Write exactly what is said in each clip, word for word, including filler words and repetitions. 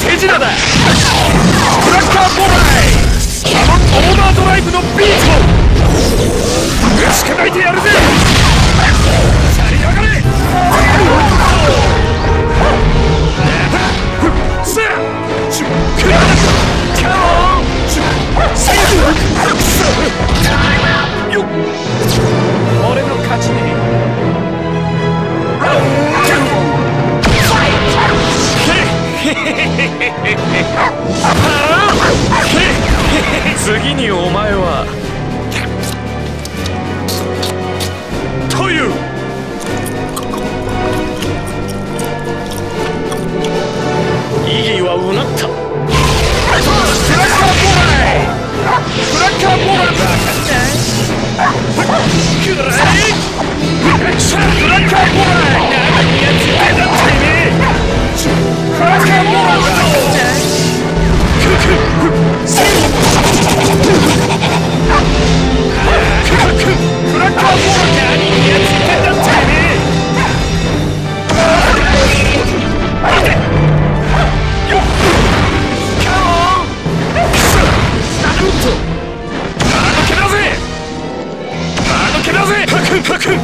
手品だ。クラッカーボライ、あのオーバードライブのビートぶち砕いてやるぜ。去りやがれ。さあちゅくらカモンセーフよっ、俺の勝ちね。次にお前はという意義はうなった。クラッカーボライ、クラッカーボライだ。くらえさあクラッカーボライ、何やつだってね。クラッカーボライだ。ククセーフクラッカーボライ、何やつだってね。よっカモンナルトあのけだぜ、あのけだぜ。ハクハク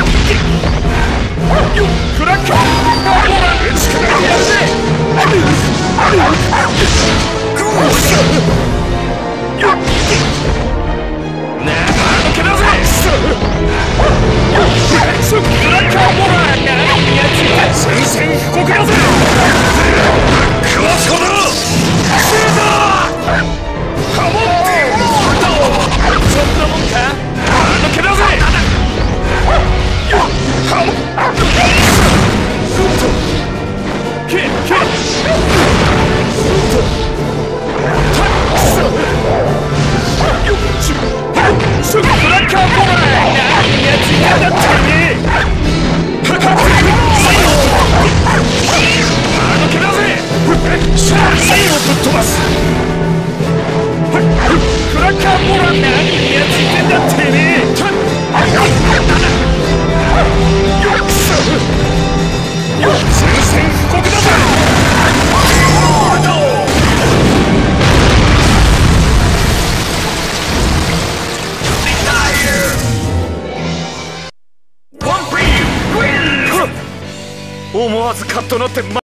よっクラッカーボライ、打ち砕いてやるぜ。よっなあ、あのけだぜ。よっクラッカーボライ、何やつだ。宣戦布告だぜ。クワスコだろシュートハモってそんなもんか。あのけだぜ。よっハモケケよっシュシュクラッカーボライ、何やつやだってね。あのけだぜ。さあ線をぶっ飛ばす。クラッカーボライ、何やつやだってね。よっよっ宣戦布告だぜ。思わずカッとなって